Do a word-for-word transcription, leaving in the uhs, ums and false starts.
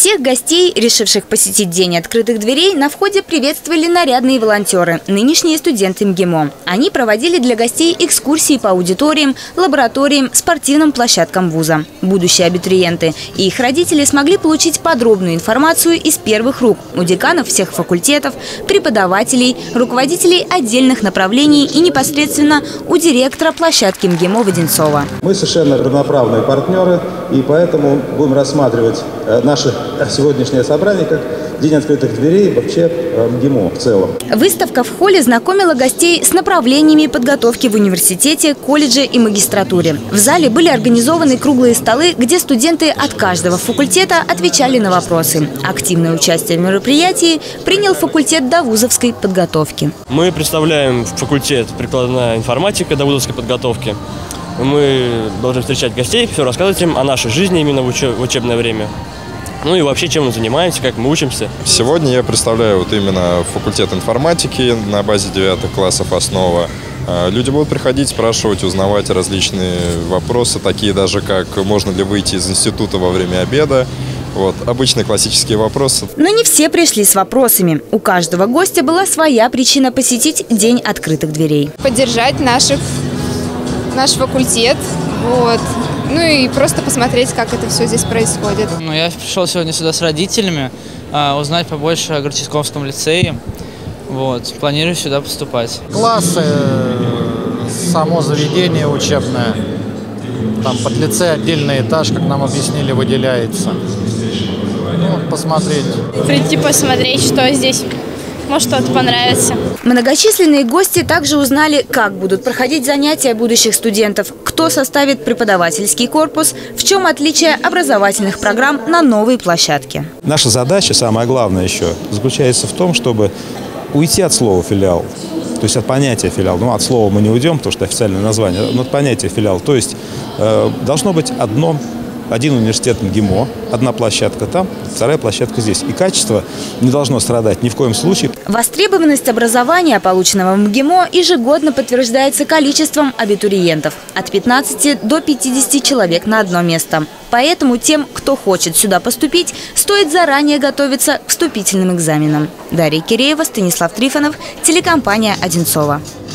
Всех гостей, решивших посетить День открытых дверей, на входе приветствовали нарядные волонтеры, нынешние студенты МГИМО. Они проводили для гостей экскурсии по аудиториям, лабораториям, спортивным площадкам вуза. Будущие абитуриенты и их родители смогли получить подробную информацию из первых рук у деканов всех факультетов, преподавателей, руководителей отдельных направлений и непосредственно у директора площадки МГИМО Воденцова. Мы совершенно равноправные партнеры, и поэтому будем рассматривать наше сегодняшнее собрание как День открытых дверей вообще МГИМО в целом. Выставка в холле знакомила гостей с направлениями подготовки в университете, колледже и магистратуре. В зале были организованы круглые столы, где студенты от каждого факультета отвечали на вопросы. Активное участие в мероприятии принял факультет довузовской подготовки. Мы представляем факультет прикладная информатика довузовской подготовки. Мы должны встречать гостей, все рассказывать им о нашей жизни именно в учебное время. Ну и вообще, чем мы занимаемся, как мы учимся. Сегодня я представляю вот именно факультет информатики на базе девятых классов «Основа». Люди будут приходить, спрашивать, узнавать различные вопросы, такие даже как можно ли выйти из института во время обеда. Вот, обычные классические вопросы. Но не все пришли с вопросами. У каждого гостя была своя причина посетить День открытых дверей. Поддержать наших, наш факультет. Вот. Ну и просто посмотреть, как это все здесь происходит. Ну, я пришел сегодня сюда с родителями, а, узнать побольше о Горчисковском лицее. Вот, планирую сюда поступать. Классы, само заведение учебное. Там под лицей отдельный этаж, как нам объяснили, выделяется. Ну, посмотреть. Прийти посмотреть, что здесь. Может, что-то понравится. Многочисленные гости также узнали, как будут проходить занятия будущих студентов, кто составит преподавательский корпус, в чем отличие образовательных программ на новой площадке. Наша задача, самое главное еще, заключается в том, чтобы уйти от слова «филиал». То есть от понятия «филиал». Ну, от слова мы не уйдем, потому что официальное название, но от понятия «филиал». То есть э, должно быть одно Один университет МГИМО, одна площадка там, вторая площадка здесь. И качество не должно страдать ни в коем случае. Востребованность образования, полученного в МГИМО, ежегодно подтверждается количеством абитуриентов – от пятнадцати до пятидесяти человек на одно место. Поэтому тем, кто хочет сюда поступить, стоит заранее готовиться к вступительным экзаменам. Дарья Киреева, Станислав Трифонов, телекомпания «Одинцово».